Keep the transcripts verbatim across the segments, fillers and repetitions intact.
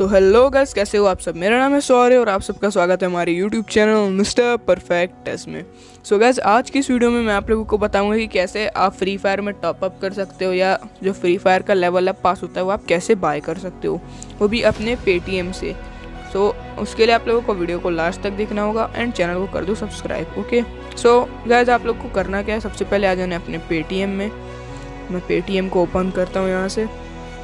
So hello guys, कैसे हो आप सब। मेरा नाम है सौर्य और आप सबका स्वागत है हमारे YouTube channel mister perfect taste में। सो गाइस, आज की इस वीडियो में मैं आप लोगों को बताऊंगा कि कैसे आप फ्री फायर में टॉप अप कर सकते हो या जो फ्री फायर का लेवल अप पास होता है वो आप कैसे बाय कर सकते हो, वो भी अपने पेटीएम से। सो so, उसके लिए आप लोगों को वीडियो को लास्ट तक देखना होगा एंड चैनल को कर दो सब्सक्राइब। ओके, सो गाइस, आप लोग को करना क्या है, सबसे पहले आ जाना अपने पेटीएम में। मैं पेटीएम को ओपन करता हूँ, यहाँ से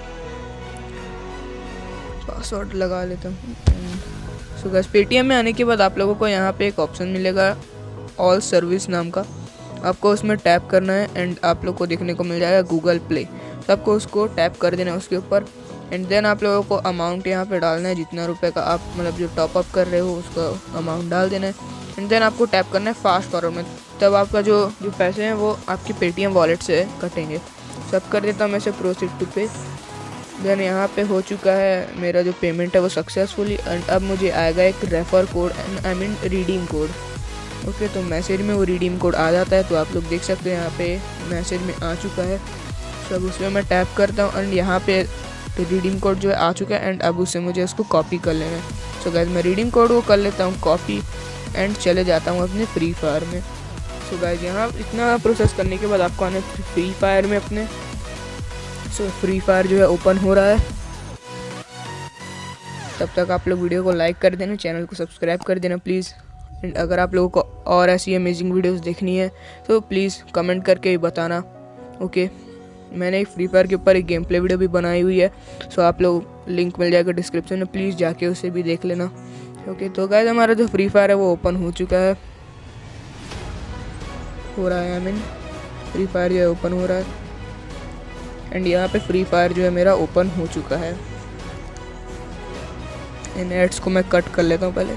पासवर्ड लगा लेता हूँ। सो गाइस, पेटीएम में आने के बाद आप लोगों को यहाँ पे एक ऑप्शन मिलेगा ऑल सर्विस नाम का, आपको उसमें टैप करना है एंड आप लोग को देखने को मिल जाएगा गूगल प्ले। तो आपको उसको टैप कर देना है उसके ऊपर एंड देन आप लोगों को अमाउंट यहाँ पे डालना है, जितना रुपए का आप मतलब जो टॉप अप कर रहे हो उसका अमाउंट डाल देना है एंड देन आपको टैप करना है फास्ट फॉरवर्ड में। तब आपका जो जो पैसे हैं वो आपकी पेटीएम वॉलेट से कटेंगे। सब कर देता हूँ मैं से प्रोसीड टू पे। देन यहाँ पे हो चुका है मेरा जो पेमेंट है वो सक्सेसफुली एंड अब मुझे आएगा एक refer code and I mean redeem code. Okay, तो मैसेज में वो रिडीम कोड आ जाता है, तो आप लोग देख सकते हैं यहाँ पे मैसेज में आ चुका है। तो अब उसमें मैं टैप करता हूँ एंड यहाँ पे रिडीम कोड जो है आ चुका है एंड अब उससे मुझे उसको कॉपी कर लेना है। सो गाइस, मैं रिडीम कोड को कर लेता हूँ कॉपी एंड चले जाता हूँ अपने फ्री फायर में। सो गाइस, यहाँ इतना प्रोसेस करने के बाद आपको आने फ्री फायर में अपने। सो फ्री फायर जो है ओपन हो रहा है, तब तक आप लोग वीडियो को लाइक कर देना, चैनल को सब्सक्राइब कर देना प्लीज़। एंड अगर आप लोगों को और ऐसी अमेजिंग वीडियोस देखनी है तो प्लीज़ कमेंट करके ही बताना। ओके, मैंने एक फ्री फायर के ऊपर एक गेम प्ले वीडियो भी बनाई हुई है, सो आप लोग लिंक मिल जाएगा डिस्क्रिप्शन में, प्लीज़ जाके उसे भी देख लेना। ओके, तो गाइस, हमारा जो फ्री फायर है वो ओपन हो चुका है हो रहा है आई मीन फ्री फायर जो है ओपन हो रहा है एंड यहाँ पे फ्री फायर जो है मेरा ओपन हो चुका है। इन एड्स को मैं कट कर लेता हूँ पहले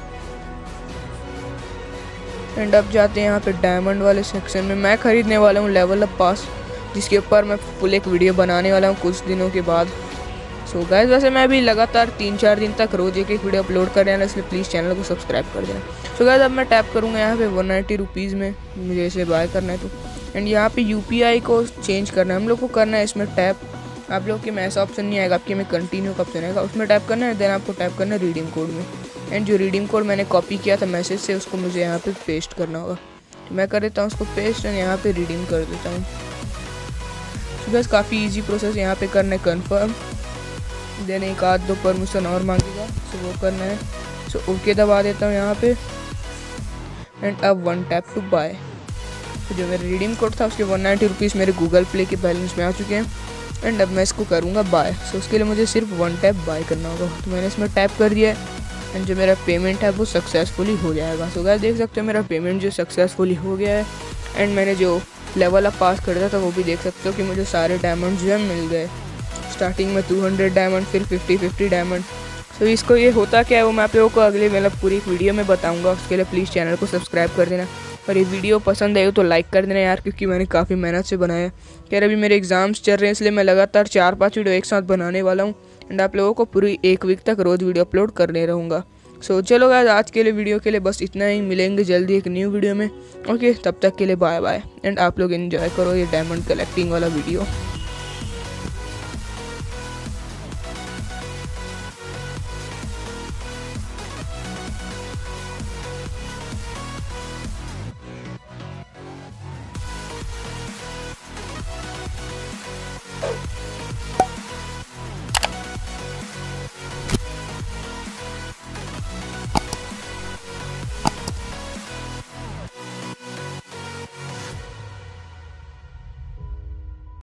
एंड अब जाते हैं यहाँ पे डायमंड वाले सेक्शन में। मैं ख़रीदने वाला हूँ लेवल अप पास, जिसके ऊपर मैं फुल एक वीडियो बनाने वाला हूँ कुछ दिनों के बाद। सो so गाइस, वैसे मैं अभी लगातार तीन चार दिन तक रोज़ एक एक वीडियो अपलोड कर रहा है, इसलिए प्लीज़ चैनल को सब्सक्राइब कर देना। सो so गाइस, अब मैं टैप करूँगा यहाँ पे वन नाइन्टी रुपीज़ में, मुझे इसे बाय करना है तो एंड यहाँ पे यूपीआई को चेंज करना है हम लोग को करना है इसमें टैप। आप लोग के में ऐसा ऑप्शन नहीं आएगा, आपके में कंटिन्यू का ऑप्शन आएगा, उसमें टैप करना है। देन आपको टैप करना है रिडीम कोड में एंड जो रिडीम कोड मैंने कॉपी किया था मैसेज से उसको मुझे यहाँ पे पेस्ट करना होगा। तो मैं कर देता हूँ उसको पेस्ट एंड यहाँ पे रिडीम कर देता हूँ। तो बस काफ़ी इजी प्रोसेस यहाँ पे करना है कन्फर्म। देन एक आध दो परमिशन और मांगेगा, सो वो करना है। सो ओके दबा देता हूँ यहाँ पे एंड अब वन टैप टू बाय। तो जो मेरा रिडीम कोड था उसके वन नाइन्टी रुपीज़ मेरे गूगल प्ले के बैलेंस में आ चुके हैं एंड अब मैं इसको करूँगा बाय। सो उसके लिए मुझे सिर्फ वन टैप बाय करना होगा, तो मैंने इसमें टैप कर दिया है एंड जो मेरा पेमेंट है वो सक्सेसफुली हो जाएगा। सो गाइस, देख सकते हो मेरा पेमेंट जो सक्सेसफुली हो गया है एंड मैंने जो लेवल अप पास कर दिया था वो भी देख सकते हो कि मुझे सारे डायमंड जो है मिल गए। स्टार्टिंग में टू हंड्रेड डायमंड, फिर फिफ्टी फिफ्टी डायमंड। सो इसको ये होता क्या है वो मैं आप लोगों को अगले मतलब पूरी वीडियो में बताऊँगा, उसके लिए प्लीज़ चैनल को सब्सक्राइब कर देना और ये वीडियो पसंद आई हो तो लाइक कर देना यार, क्योंकि मैंने काफ़ी मेहनत से बनाया है। यार अभी मेरे एग्जाम्स चल रहे हैं इसलिए मैं लगातार चार पाँच वीडियो एक साथ बनाने वाला हूँ एंड आप लोगों को पूरी एक वीक तक रोज़ वीडियो अपलोड करने रहूँगा। सो चलो गाइस, आज के लिए वीडियो के लिए बस इतना ही, मिलेंगे जल्दी एक न्यू वीडियो में। ओके, तब तक के लिए बाय बाय एंड आप लोग एंजॉय करो ये डायमंड कलेक्टिंग वाला वीडियो।